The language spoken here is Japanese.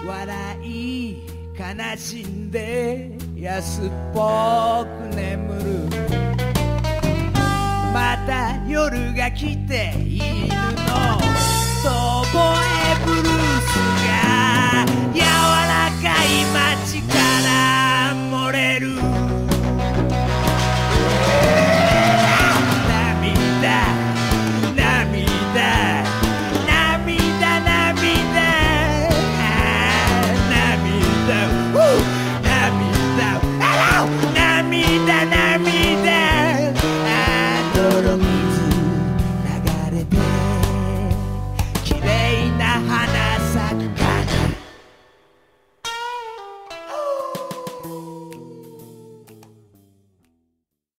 笑い悲しんで安っぽく眠る。また夜が来て犬の